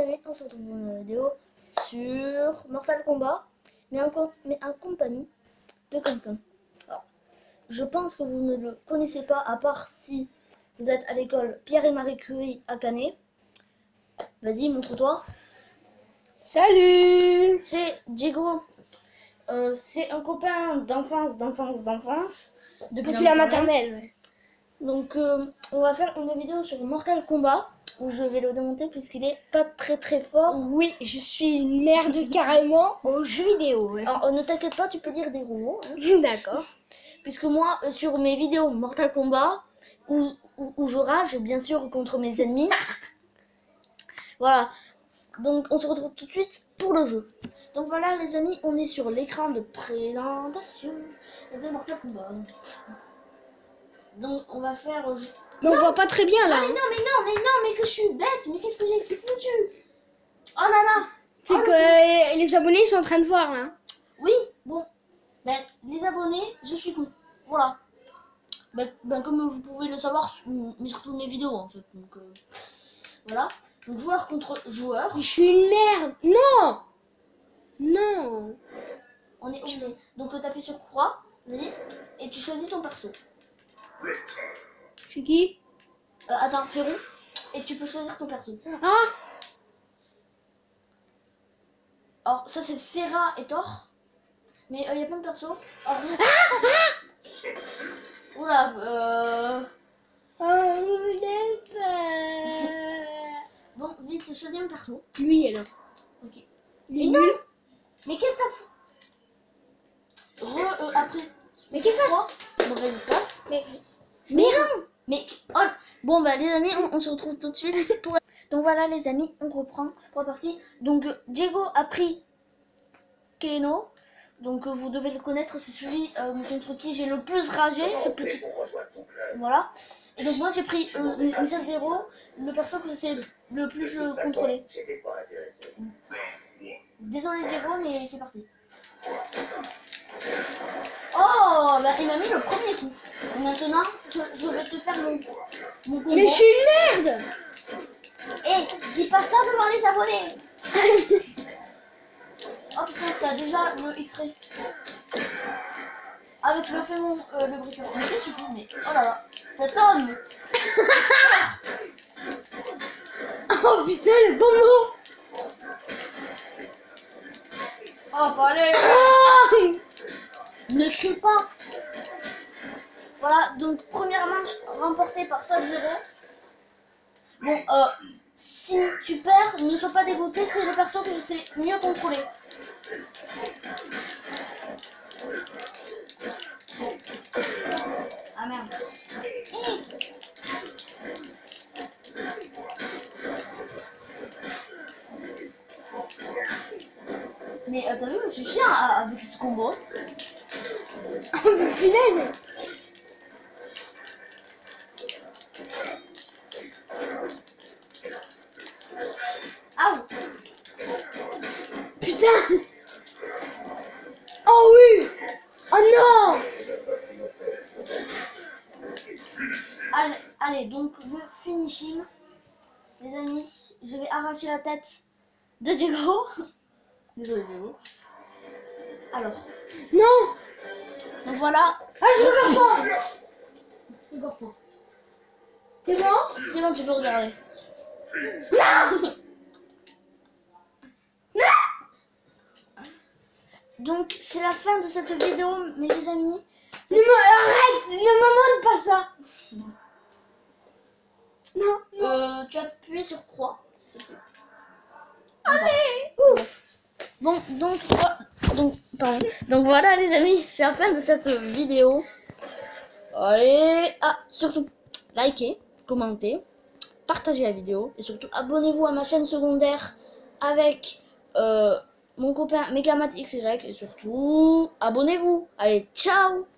amis, on se retrouve dans une vidéo sur Mortal Kombat, mais en compagnie de quelqu'un. Alors, je pense que vous ne le connaissez pas, à part si vous êtes à l'école Pierre et Marie Curie à Canet. Vas-y, montre-toi. Salut! C'est Diego. C'est un copain d'enfance. Depuis la maternelle. Ouais. Donc, on va faire une vidéo sur Mortal Kombat, où je vais le démonter puisqu'il est pas très fort. Oui, je suis une merde carrément aux jeux vidéo. Ouais. Alors, ne t'inquiète pas, tu peux dire des gros mots. Hein. D'accord. Puisque moi, sur mes vidéos Mortal Kombat, où je rage, bien sûr, contre mes ennemis. Voilà. Donc, on se retrouve tout de suite pour le jeu. Donc voilà, les amis, on est sur l'écran de présentation de Mortal Kombat. Donc, on va faire... Mais on voit pas très bien là. Ah, mais que je suis bête, mais qu'est-ce que j'ai foutu? Oh là là. C'est que les abonnés sont en train de voir là. Oui, bon. Ben, les abonnés, je suis con. Voilà. Ben, comme vous pouvez le savoir, mais surtout mes vidéos en fait. Donc, voilà. Donc, joueur contre joueur. Je suis une merde. Non. Non. On est obligé. Donc, tu appuies sur croix, vas-y, et tu choisis ton perso. Je suis qui? Attends, fais rond, et tu peux choisir ton perso. Ah. Alors, ça c'est Ferra et Thor. Mais il y a plein de persos. Alors, oula, Oh, j'ai peur. Bon, vite, choisis un perso. Lui alors. Ok. Il est Mais non. nul. Mais qu'est-ce que t'as foutu? Après. Mais qu'il fasse. Quoi? Bon, vas-y, passe. Mais non. Mais oh. Bon bah les amis, on se retrouve tout de suite pour... Donc voilà les amis, on reprend pour la partie. Donc Diego a pris Keno. Donc vous devez le connaître, c'est celui contre qui j'ai le plus ragé, ce petit... Voilà. Et donc moi j'ai pris Michel Zero, le perso que je sais le plus contrôler. Désolé Diego, mais c'est parti. Oh, bah il m'a mis le premier coup. Et maintenant, je vais te faire mon combo. je suis une merde. Eh, dis pas ça devant les abonnés. Oh putain, t'as déjà le X-ray. Ah mais tu me fais le briefing. Mais qu'est-ce que tu fous? Mais oh là là, cet homme. Oh putain, le combo. Oh, pas aller. Oh. Ne crie pas. Voilà, donc première manche remportée par Sub Zero. Bon, si tu perds, ne sois pas dégoûté, c'est le perso que je sais mieux contrôler. Ah merde. Hey. Mais t'as vu, je suis chien avec ce combo. Oh punaise. Aouh. Putain. Oh oui. Oh non. Allez, donc le finishing. Les amis, je vais arracher la tête de Diego. Désolé Diego. Alors. Non. Donc voilà. Ah, je regarde pas. Je regarde pas. C'est bon? C'est bon, tu peux regarder. Non. Donc c'est la fin de cette vidéo, mes amis. Arrête, ne me montre pas ça. Non. Tu appuies sur croix, s'il te plaît. Allez, ouf. Bon, donc voilà les amis, c'est la fin de cette vidéo. Allez, surtout likez, commentez, partagez la vidéo et surtout abonnez-vous à ma chaîne secondaire avec mon copain Megamat XY et surtout abonnez-vous. Allez, ciao.